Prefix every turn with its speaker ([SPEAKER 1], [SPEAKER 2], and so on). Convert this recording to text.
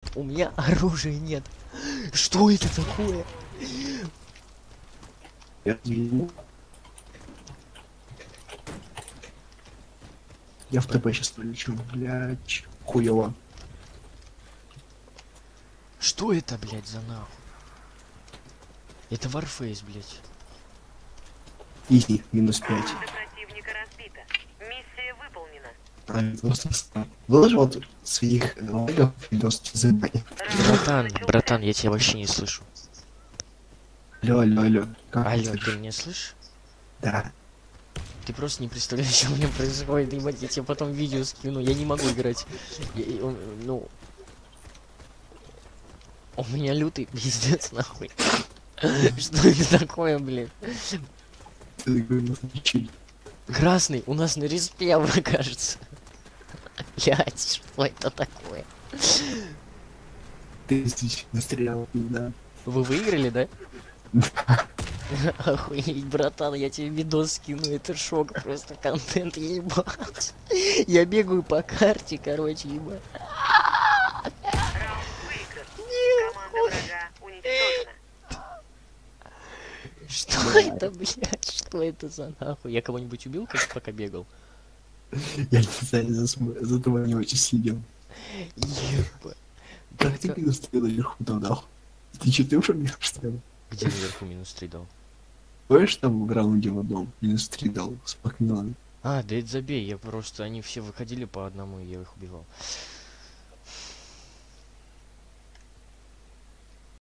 [SPEAKER 1] У меня оружия нет. Что это такое?
[SPEAKER 2] Я извини. Я в ТП сейчас полечу, блядь, хуево.
[SPEAKER 1] Что это, блядь, за нахуй? Это Warface, блядь.
[SPEAKER 2] Изи, -5.
[SPEAKER 3] Противника разбита. Миссия выполнена.
[SPEAKER 2] Просто выложил от своих лайков видос задания.
[SPEAKER 1] Братан, я тебя вообще не слышу.
[SPEAKER 2] Алло, алло, алло. Как
[SPEAKER 1] Алло,
[SPEAKER 2] слышишь?
[SPEAKER 1] ты меня слышишь?
[SPEAKER 2] Да.
[SPEAKER 1] Ты просто не представляешь, что у меня происходит, ебать, я тебе потом видео скину, я не могу играть. Ну... У меня лютый пиздец, нахуй. Что это такое, блин?
[SPEAKER 2] Ты говорил, чили.
[SPEAKER 1] Красный, у нас на респе, мне кажется. Блять, что это такое?
[SPEAKER 2] Ты действительно стрелял, да.
[SPEAKER 1] Вы выиграли, да? Охуеть, братан, я тебе видос скину, это шок, просто контент, ебать. Я бегаю по карте, короче, ебать.
[SPEAKER 3] Раунд выигран. Команда врага уничтожена.
[SPEAKER 1] Что это, блядь, что это за нахуй? Я кого-нибудь убил, как пока бегал?
[SPEAKER 2] Я специально за тобой не очень следил.
[SPEAKER 1] Ебать.
[SPEAKER 2] Как ты минус 3 наверху там дал? Ты че, ты уже минус 3 дал?
[SPEAKER 1] Где наверху минус 3 дал?
[SPEAKER 2] Помнишь, там в раунде в одном минус 3 дал с Макмилланом?
[SPEAKER 1] А, да это забей, я просто, они все выходили по одному, и я их убивал.